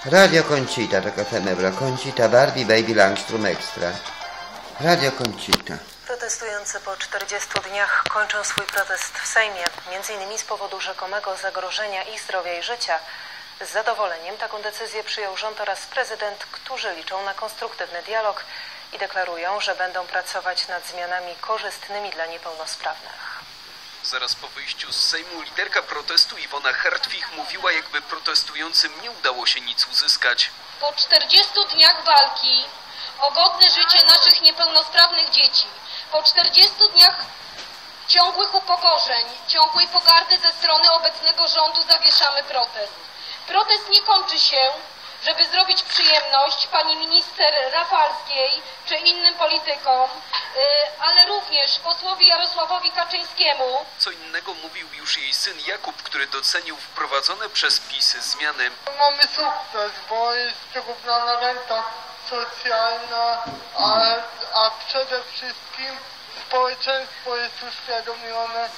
Radio Concita, taka tenebra. Concita Barbie Baby Langstrom Extra. Radio Concita. Protestujący po 40 dniach kończą swój protest w Sejmie, m.in. z powodu rzekomego zagrożenia ich zdrowia i życia. Z zadowoleniem taką decyzję przyjął rząd oraz prezydent, którzy liczą na konstruktywny dialog i deklarują, że będą pracować nad zmianami korzystnymi dla niepełnosprawnych. Zaraz po wyjściu z Sejmu liderka protestu Iwona Hartwich mówiła, jakby protestującym nie udało się nic uzyskać. Po 40 dniach walki o godne życie naszych niepełnosprawnych dzieci, po 40 dniach ciągłych upokorzeń, ciągłej pogardy ze strony obecnego rządu zawieszamy protest. Protest nie kończy się, żeby zrobić przyjemność pani minister Rafalskiej czy innym politykom, ale również posłowi Jarosławowi Kaczyńskiemu. Co innego mówił już jej syn Jakub, który docenił wprowadzone przez PiS zmiany. Mamy sukces, bo jest wyrównana renta socjalna, a przede wszystkim społeczeństwo jest uświadomione,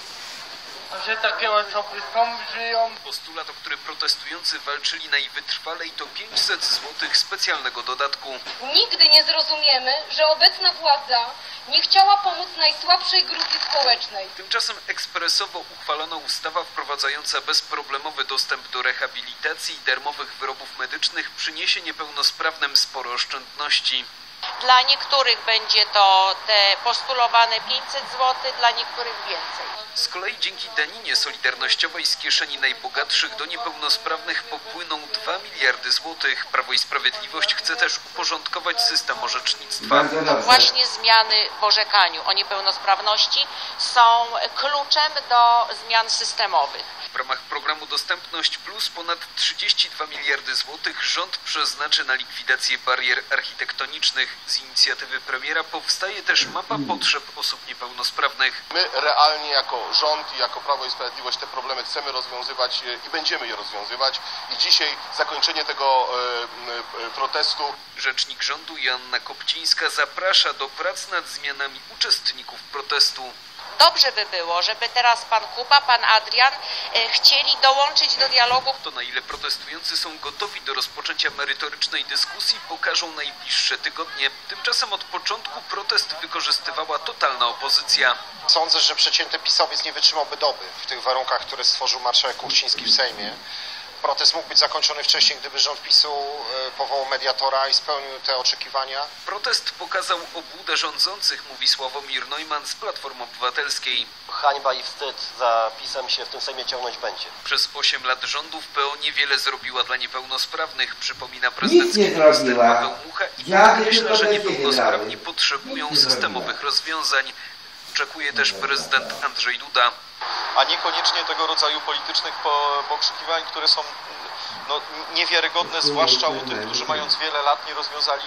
że takie osoby żyją. Postulat, o który protestujący walczyli najwytrwalej, to 500 zł specjalnego dodatku. Nigdy nie zrozumiemy, że obecna władza nie chciała pomóc najsłabszej grupie społecznej. Tymczasem ekspresowo uchwalona ustawa wprowadzająca bezproblemowy dostęp do rehabilitacji i darmowych wyrobów medycznych przyniesie niepełnosprawnym sporo oszczędności. Dla niektórych będzie to te postulowane 500 zł, dla niektórych więcej. Z kolei dzięki daninie solidarnościowej z kieszeni najbogatszych do niepełnosprawnych popłyną 2 miliardy złotych. Prawo i Sprawiedliwość chce też uporządkować system orzecznictwa. Właśnie zmiany w orzekaniu o niepełnosprawności są kluczem do zmian systemowych. W ramach programu Dostępność Plus ponad 32 miliardy złotych rząd przeznaczy na likwidację barier architektonicznych. Z inicjatywy premiera powstaje też mapa potrzeb osób niepełnosprawnych. My realnie jako rząd i jako Prawo i Sprawiedliwość te problemy chcemy rozwiązywać i będziemy je rozwiązywać. I dzisiaj zakończenie tego protestu. Rzecznik rządu Joanna Kopcińska zaprasza do prac nad zmianami uczestników protestu. Dobrze by było, żeby teraz pan Kuba, pan Adrian chcieli dołączyć do dialogu. To, na ile protestujący są gotowi do rozpoczęcia merytorycznej dyskusji, pokażą najbliższe tygodnie. Tymczasem od początku protest wykorzystywała totalna opozycja. Sądzę, że przeciętny PiS-owiec nie wytrzymałby doby w tych warunkach, które stworzył marszałek Kuchciński w Sejmie. Protest mógł być zakończony wcześniej, gdyby rząd PiS-u powołał mediatora i spełnił te oczekiwania. Protest pokazał obłudę rządzących, mówi Sławomir Neumann z Platformy Obywatelskiej. Hańba i wstyd za PiS-em się w tym Sejmie ciągnąć będzie. Przez 8 lat rządów PO niewiele zrobiła dla niepełnosprawnych, przypomina prezydencki minister Paweł Mucha i podkreśla, że niepełnosprawni potrzebują systemowych rozwiązań. Oczekuje też prezydent Andrzej Duda. A niekoniecznie tego rodzaju politycznych pokrzykiwań, które są niewiarygodne, zwłaszcza u tych, którzy mając wiele lat nie rozwiązali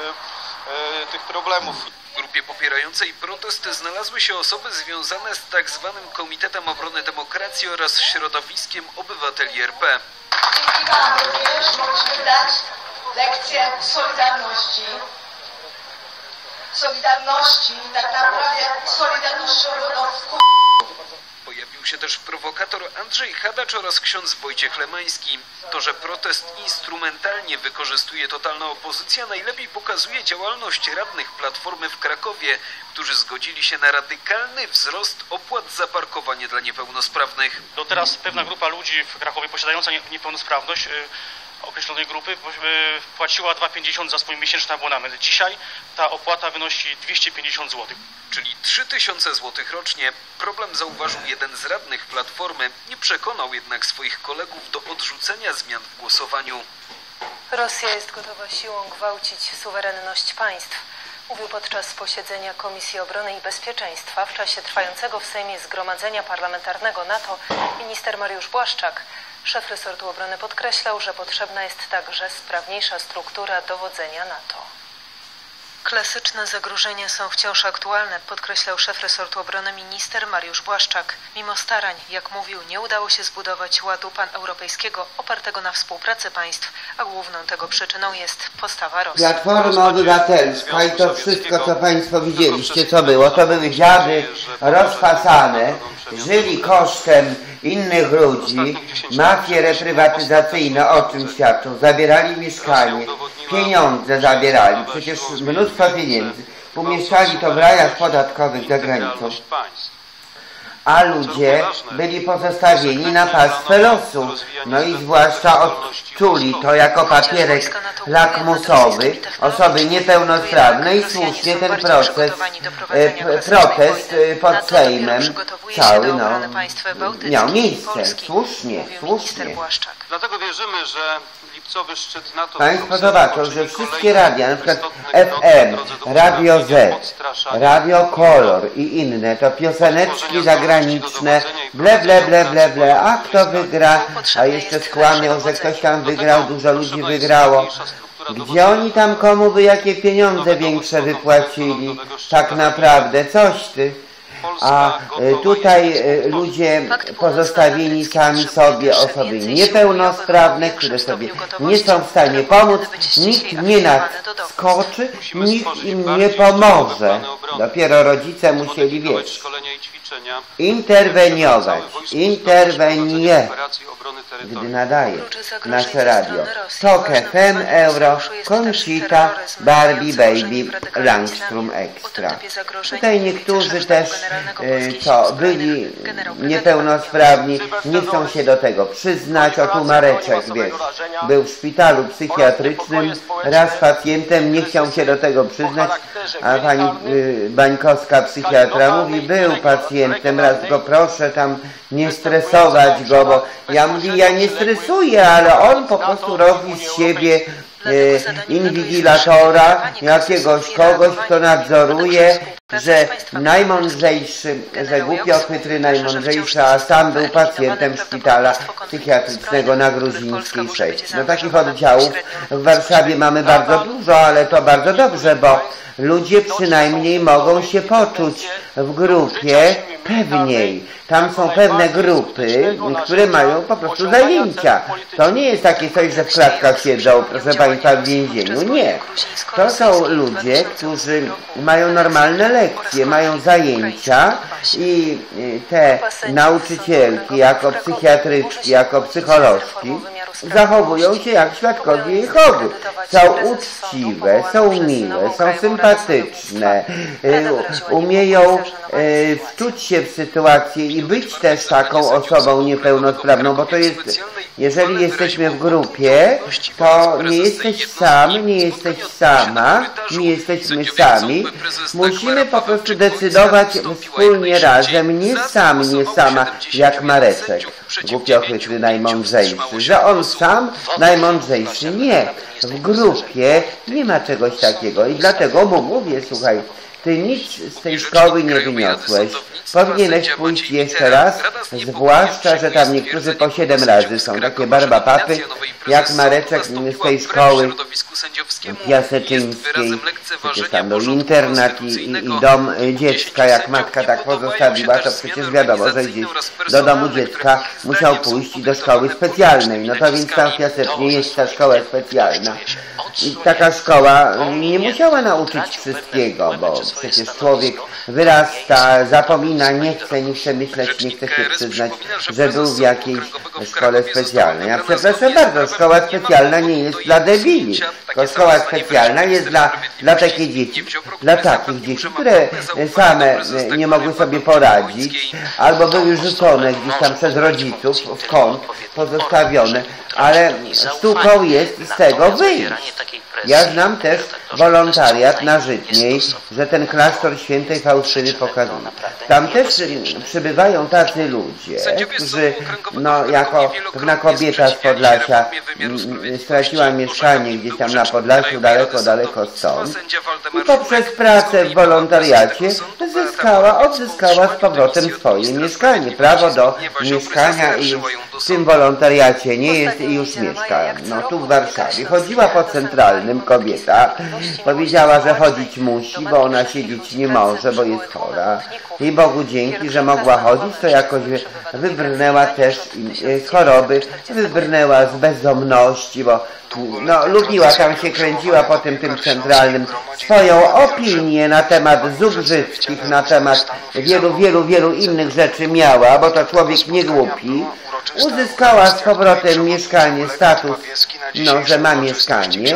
tych problemów. W grupie popierającej protest znalazły się osoby związane z tak zwanym Komitetem Obrony Demokracji oraz środowiskiem Obywateli RP. Dzięki Wam również mogliśmy dać lekcję solidarności. Tak naprawdę solidarnościowego Pojawił się też prowokator Andrzej Hadacz oraz ksiądz Wojciech Lemański. To, że protest instrumentalnie wykorzystuje totalna opozycja, najlepiej pokazuje działalność radnych Platformy w Krakowie, którzy zgodzili się na radykalny wzrost opłat za parkowanie dla niepełnosprawnych. Do teraz pewna grupa ludzi w Krakowie posiadająca niepełnosprawność określonej grupy płaciła 2,50 za swój miesięczny abonament. Dzisiaj ta opłata wynosi 250 zł. Czyli 3000 zł rocznie. Problem zauważył jeden z radnych Platformy. Nie przekonał jednak swoich kolegów do odrzucenia zmian w głosowaniu. Rosja jest gotowa siłą gwałcić suwerenność państw. Mówił podczas posiedzenia Komisji Obrony i Bezpieczeństwa w czasie trwającego w Sejmie Zgromadzenia Parlamentarnego NATO minister Mariusz Błaszczak. Szef resortu obrony podkreślał, że potrzebna jest także sprawniejsza struktura dowodzenia NATO. Klasyczne zagrożenia są wciąż aktualne, podkreślał szef resortu obrony minister Mariusz Błaszczak. Mimo starań, jak mówił, nie udało się zbudować ładu paneuropejskiego opartego na współpracy państw, a główną tego przyczyną jest postawa Rosji. Platforma Obywatelska i to wszystko, co Państwo widzieliście, co było, to były dziady rozpasane, żyli kosztem innych ludzi, mafie reprywatyzacyjne, o czym świadczą, zabierali mieszkanie, pieniądze zabierali, przecież mnóstwo pieniędzy, umieszczali to w rajach podatkowych za granicą, a ludzie byli pozostawieni na pastwę losu, no i zwłaszcza odczuli to jako papierek lakmusowy osoby niepełnosprawne i słusznie ten protest pod Sejmem cały miał miejsce, słusznie. Dlatego wierzymy, że lipcowy szczyt NATO... Państwo zobaczą, że wszystkie radia, na przykład FM, Radio Z, Radio Kolor i inne, to pioseneczki zagraniczne, ble, a kto wygra, a jeszcze skłamią, że ktoś tam wygrał, dużo ludzi wygrało. Gdzie oni tam komu by jakie pieniądze większe wypłacili? Tak naprawdę, coś ty. A tutaj ludzie pozostawieni sami sobie, osoby niepełnosprawne, które sobie nie są w stanie pomóc, nikt nie nadskoczy, nikt im nie pomoże. Dopiero rodzice musieli, wiesz, interweniować, gdy nadaje nasze radio. Tok FM, Euro, Conchita, Barbie, Baby, Langstrom Extra. Tutaj niektórzy też, co byli niepełnosprawni, nie chcą się do tego przyznać. O, tu Mareczek, wiesz, był w szpitalu psychiatrycznym, raz pacjentem, nie chciał się do tego przyznać, a pani Bańkowska, psychiatra, mówi, był pacjentem, raz go proszę tam nie stresować go, bo ja mówię, ja nie stresuję, ale on po prostu robi z siebie inwigilatora, jakiegoś kogoś, kto nadzoruje, że najmądrzejszy, że głupio-chytry najmądrzejszy, a sam był pacjentem szpitala psychiatrycznego na Gruzińskiej 6. No takich oddziałów w Warszawie mamy bardzo dużo, ale to bardzo dobrze, bo ludzie przynajmniej mogą się poczuć w grupie pewniej. Tam są pewne grupy, które mają po prostu zajęcia. To nie jest takie coś, że w klatkach siedzą, proszę Państwa, w więzieniu. Nie. To są ludzie, którzy mają normalne lekcje, mają zajęcia i te nauczycielki jako psychiatryczki, jako psycholożki zachowują się jak świadkowie Jehowy. Są uczciwe, są miłe, są sympatyczne, umieją wczuć się w sytuację i być też taką osobą niepełnosprawną, bo to jest, jeżeli jesteśmy w grupie, to nie jesteś sam, nie jesteś sama, nie jesteśmy sami. Musimy po prostu decydować wspólnie razem, nie sam, nie sama, jak Mareczek, głupio-chytry najmądrzejszy, że on sam najmądrzejszy. Nie, w grupie nie ma czegoś takiego i dlatego mu mówię, słuchaj, ty nic z tej szkoły nie wyniosłeś. Powinieneś pójść jeszcze raz, zwłaszcza, że tam niektórzy po 7 razy są takie barbapapy, jak Mareczek z tej szkoły piaseczyńskiej, przecież tam był internat i dom dziecka, jak matka tak pozostawiła, to przecież wiadomo, że gdzieś do domu dziecka musiał pójść i do szkoły specjalnej. No to więc tam w Piasecznie jest ta szkoła specjalna. I taka szkoła nie musiała nauczyć wszystkiego, bo przecież człowiek wyrasta, zapomina, nie chce myśleć, nie chce się przyznać, że był w jakiejś szkole specjalnej. Ja przepraszam bardzo, szkoła specjalna nie jest dla debili, tylko szkoła specjalna jest dla takich dzieci, które same nie mogły sobie poradzić, albo były rzucone gdzieś tam przez rodziców w kąt, pozostawione, ale sztuką jest z tego wyjść. Ja znam też wolontariat na Żytniej, że ten klasztor świętej Faustyny pokazuje. Tam też przybywają tacy ludzie, którzy, no jako pewna kobieta z Podlasia straciła mieszkanie gdzieś tam na Podlasiu, daleko stąd, i poprzez pracę w wolontariacie odzyskała z powrotem swoje mieszkanie, prawo do mieszkania, i w tym wolontariacie nie jest i już mieszka, no tu w Warszawie. Chodziła po Centralnym kobieta, powiedziała, że chodzić musi, bo ona siedzieć nie może, bo jest chora. I Bogu dzięki, że mogła chodzić, to jakoś wybrnęła też z choroby, wybrnęła z bezdomności, bo no, lubiła, tam się kręciła po tym Centralnym, swoją opinię na temat zubrzyckich, na temat wielu innych rzeczy miała, bo to człowiek nie głupi. Uzyskała z powrotem mieszkanie, status, no, że ma mieszkanie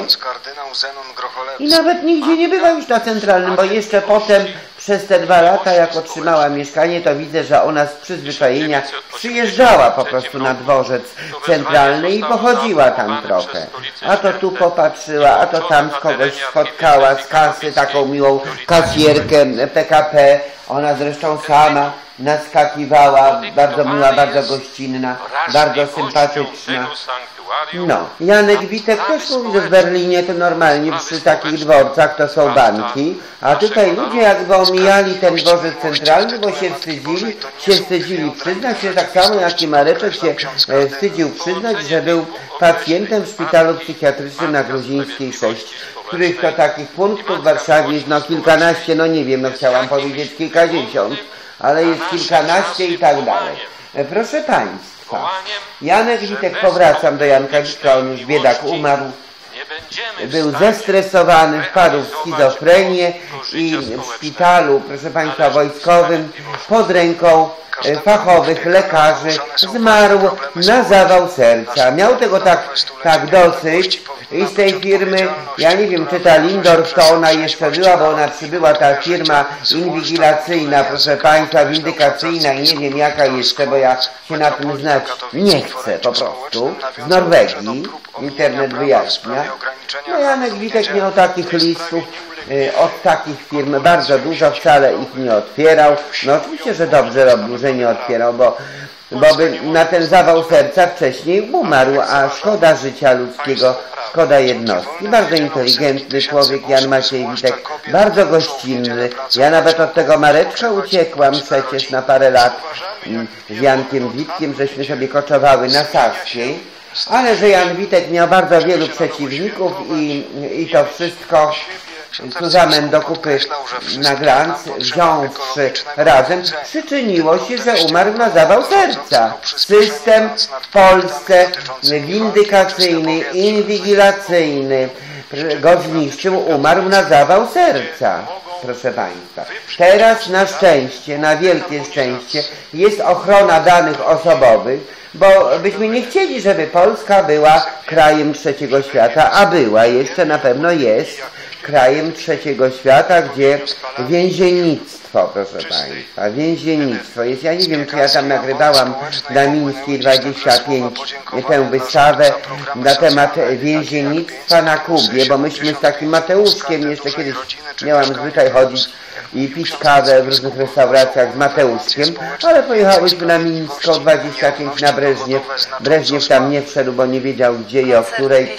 i nawet nigdzie nie bywa już na Centralnym, bo jeszcze potem przez te 2 lata, jak otrzymała mieszkanie, to widzę, że ona z przyzwyczajenia przyjeżdżała po prostu na dworzec centralny i pochodziła tam trochę. A to tu popatrzyła, a to tam kogoś spotkała z kasy, taką miłą kasjerkę PKP. Ona zresztą sama naskakiwała, bardzo miła, bardzo gościnna, bardzo sympatyczna. No, Janek Witek też mówi, że w Berlinie to normalnie przy takich dworcach to są banki, a tutaj ludzie jakby omijali ten dworzec centralny, bo się wstydzili przyznać się, tak samo jak i Mareczek się wstydził przyznać, że był pacjentem w szpitalu psychiatrycznym na Gruzińskiej 6, których to takich punktów w Warszawie jest no kilkanaście, no nie wiem, no chciałam powiedzieć kilkadziesiąt, ale jest kilkanaście i tak dalej. Proszę Państwa, Janek Witek, powracam do Janka Witka, on już biedak umarł, był zestresowany, wpadł w schizofrenię i w szpitalu, proszę Państwa, wojskowym pod ręką fachowych lekarzy zmarł na zawał serca. Miał tego tak dosyć i z tej firmy, ja nie wiem, czy ta Lindorf to ona jeszcze była, bo ona przybyła, ta firma inwigilacyjna, proszę Państwa, windykacyjna i nie wiem jaka jeszcze, bo ja się na tym znać nie chcę po prostu, z Norwegii, internet wyjaśnia. No Janek Witek miał takich listów od takich firm bardzo dużo, wcale ich nie otwierał. No oczywiście, że dobrze robił, że nie otwierał, bo by na ten zawał serca wcześniej umarł, a szkoda życia ludzkiego, szkoda jednostki. Bardzo inteligentny człowiek, Jan Maciej Witek, bardzo gościnny. Ja nawet od tego Mareczka uciekłam przecież na parę lat z Jankiem Witkiem, żeśmy sobie koczowały na Saskiej. Ale że Jan Witek miał bardzo wielu przeciwników i to wszystko Zuzamen do kupy na glans, wziąwszy razem, przyczyniło się, że umarł na zawał serca. System w Polsce windykacyjny, inwigilacyjny go zniszczył, umarł na zawał serca. Proszę Państwa. Teraz na szczęście, na wielkie szczęście, jest ochrona danych osobowych, bo byśmy nie chcieli, żeby Polska była krajem trzeciego świata, a była, jeszcze na pewno jest krajem trzeciego świata, gdzie więziennictwo, proszę Państwa, więziennictwo jest. Ja nie wiem, czy ja tam nagrywałam na Mińskiej 25 tę wystawę na temat więziennictwa na Kubie, bo myśmy z takim Mateuszkiem, jeszcze kiedyś miałam zwyczaj chodzić i pić kawę w różnych restauracjach z Mateuszkiem, ale pojechałyśmy na Mińską 25 na Breżniew. Breżniew tam nie wszedł, bo nie wiedział gdzie i o której.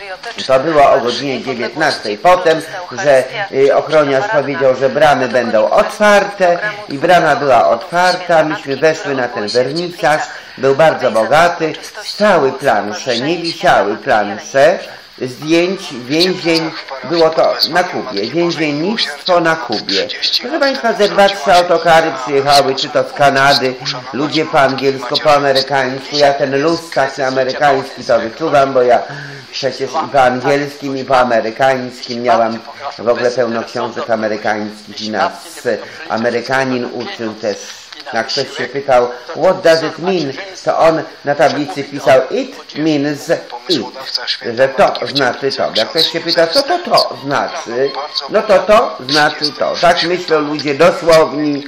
To było o godzinie 19. Potem, że ochroniarz powiedział, że bramy będą otwarte i brama była otwarta. Myśmy weszły na ten wernisaż, był bardzo bogaty, stały plansze, nie wisiały plansze zdjęć więzień, było to na Kubie, więziennictwo na Kubie. Proszę Państwa, ze 2-3 autokary przyjechały, czy to z Kanady, ludzie po angielsku, po amerykańsku, ja ten luz taki amerykański to wyczuwam, bo ja przecież i po angielskim, i po amerykańskim miałam w ogóle pełno książek amerykańskich i nas Amerykanin uczył też. Jak ktoś się pytał, what does it mean, to on na tablicy pisał it means it, że to znaczy to. Jak ktoś się pyta, co to znaczy, no to znaczy to. Tak myślą ludzie dosłowni.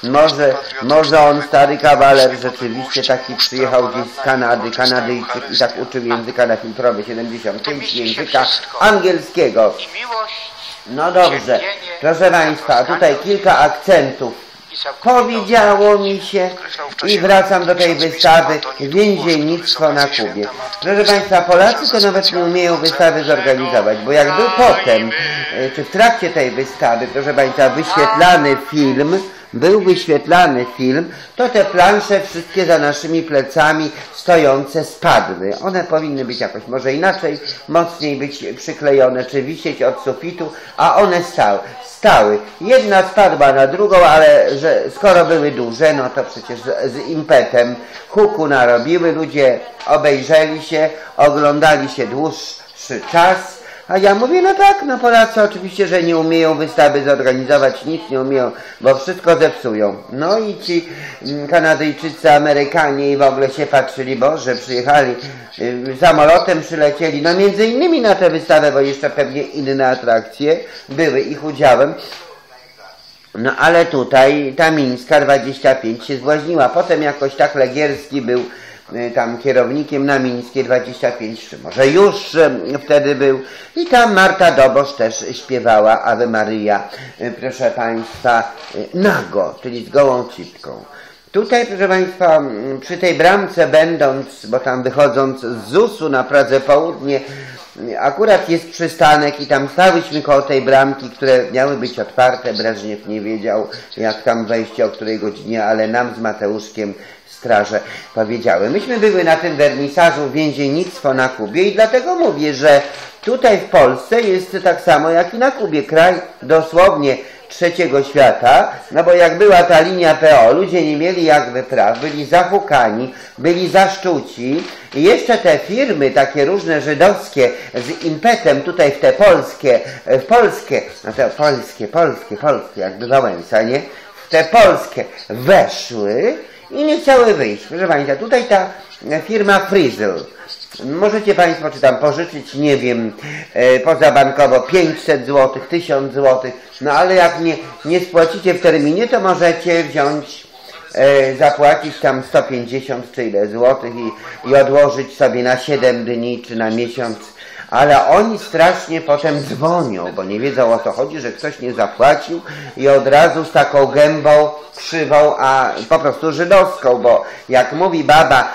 Może on, stary kawaler, rzeczywiście taki przyjechał gdzieś z Kanady, Kanadyjczyk i tak uczył języka na filtrowy 75, języka angielskiego. No dobrze, proszę Państwa, tutaj kilka akcentów. Powiedziało mi się i wracam do tej wystawy Więziennictwo na Kubie. Proszę Państwa, Polacy to nawet nie umieją wystawy zorganizować, bo jak był potem, czy w trakcie tej wystawy, proszę Państwa, wyświetlany film był wyświetlany film, to te plansze wszystkie za naszymi plecami stojące spadły. One powinny być jakoś może inaczej, mocniej być przyklejone, czy wisieć od sufitu, a one stały. Jedna spadła na drugą, ale że skoro były duże, no to przecież z impetem huku narobiły, ludzie obejrzeli się, oglądali się dłuższy czas, a ja mówię, no tak, no Polacy oczywiście, że nie umieją wystawy zorganizować, nic nie umieją, bo wszystko zepsują. No i ci Kanadyjczycy, Amerykanie i w ogóle się patrzyli, Boże, przyjechali, samolotem przylecieli, no między innymi na tę wystawę, bo jeszcze pewnie inne atrakcje były ich udziałem. No ale tutaj ta Mińska 25 się zbłaźniła. Potem jakoś tak Legierski był tam kierownikiem na Mińskie 25, czy może już wtedy był. I tam Marta Dobosz też śpiewała Ave Maria, proszę Państwa, nago, czyli z gołą cipką. Tutaj, proszę Państwa, przy tej bramce będąc, bo tam wychodząc z ZUS-u na Pradze Południe, akurat jest przystanek i tam stałyśmy koło tej bramki, które miały być otwarte. Breżniew nie wiedział, jak tam wejść, o której godzinie, ale nam z Mateuszkiem straże powiedziały. Myśmy były na tym wernisażu Więziennictwo na Kubie i dlatego mówię, że tutaj w Polsce jest tak samo jak i na Kubie. Kraj dosłownie trzeciego świata, no bo jak była ta linia PO, ludzie nie mieli jak wypraw, byli zahukani, byli zaszczuci i jeszcze te firmy takie różne żydowskie z impetem tutaj w te polskie, no te polskie, jakby Wałęsa, nie? W te polskie weszły i nie chciały wyjść. Proszę Państwa, tutaj ta firma Frizzle, możecie Państwo czy tam pożyczyć, nie wiem, pozabankowo 500 zł, 1000 zł, no ale jak nie spłacicie w terminie, to możecie wziąć, zapłacić tam 150 czy ile złotych i odłożyć sobie na 7 dni czy na miesiąc. Ale oni strasznie potem dzwonią, bo nie wiedzą o co chodzi, że ktoś nie zapłacił i od razu z taką gębą krzywą, a po prostu żydowską, bo jak mówi baba,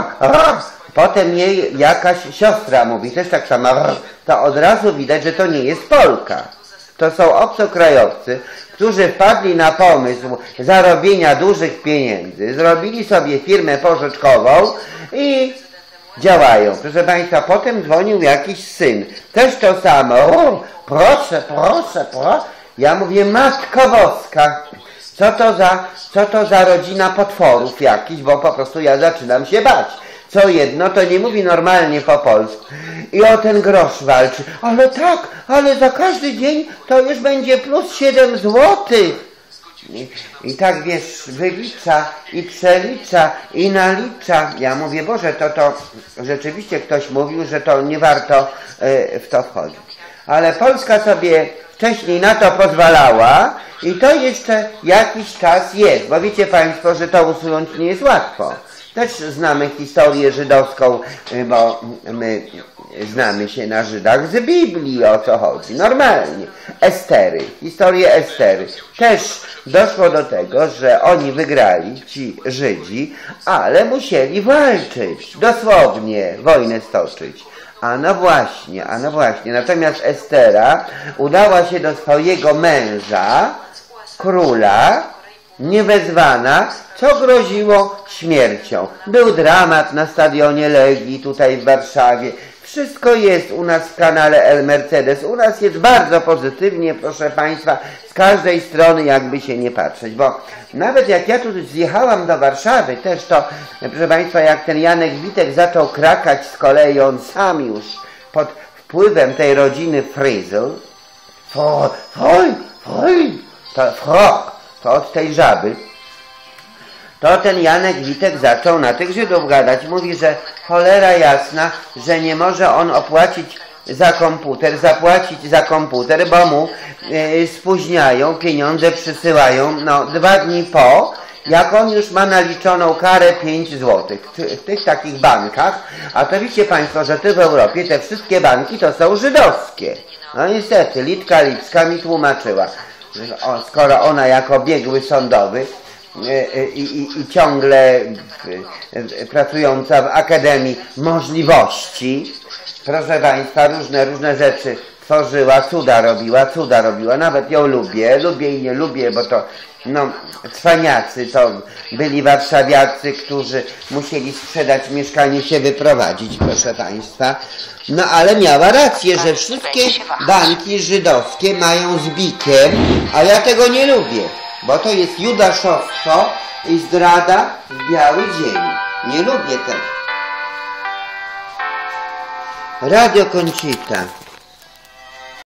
potem jej jakaś siostra mówi też tak samo, to od razu widać, że to nie jest Polka. To są obcokrajowcy, którzy wpadli na pomysł zarobienia dużych pieniędzy, zrobili sobie firmę pożyczkową i działają. Proszę Państwa, potem dzwonił jakiś syn. Też to samo. O, proszę. Ja mówię, Matko Boska, co to za rodzina potworów jakiś, bo po prostu ja zaczynam się bać. Co jedno, to nie mówi normalnie po polsku. I o ten grosz walczy. Ale tak, ale za każdy dzień to już będzie plus 7 złotych. I tak wiesz, wylicza i przelicza i nalicza. Ja mówię, Boże, to rzeczywiście ktoś mówił, że to nie warto w to wchodzić. Ale Polska sobie wcześniej na to pozwalała i to jeszcze jakiś czas jest, bo wiecie Państwo, że to usunąć nie jest łatwo. Też znamy historię żydowską, bo my znamy się na Żydach z Biblii, o co chodzi. Normalnie. Estery, historię Estery. Też doszło do tego, że oni wygrali, ci Żydzi, ale musieli walczyć. Dosłownie wojnę stoczyć. A no właśnie. Natomiast Estera udała się do swojego męża, króla, niewezwana, co groziło śmiercią. Był dramat na stadionie Legii tutaj w Warszawie. Wszystko jest u nas w kanale El Mercedes. U nas jest bardzo pozytywnie, proszę Państwa, z każdej strony jakby się nie patrzeć, bo nawet jak ja tu zjechałam do Warszawy też to, proszę Państwa, jak ten Janek Witek zaczął krakać z kolei, on sam już pod wpływem tej rodziny Frizzle, to od tej żaby, to ten Janek Witek zaczął na tych Żydów gadać. Mówi, że cholera jasna, że nie może on zapłacić za komputer, bo mu spóźniają, pieniądze przysyłają, no 2 dni po, jak on już ma naliczoną karę 5 zł w tych takich bankach, a to wiecie Państwo, że tu w Europie te wszystkie banki to są żydowskie. No niestety, Litka Lipska mi tłumaczyła, że skoro ona jako biegły sądowy i ciągle pracująca w Akademii Możliwości, proszę Państwa, różne rzeczy tworzyła, cuda robiła, nawet ją lubię i nie lubię, bo to, no, cwaniacy to byli warszawiacy, którzy musieli sprzedać mieszkanie, się wyprowadzić, proszę Państwa. No ale miała rację, że wszystkie banki żydowskie mają z bikiem, a ja tego nie lubię, bo to jest judaszostwo i zdrada w biały dzień. Nie lubię tego. Radio Conchita.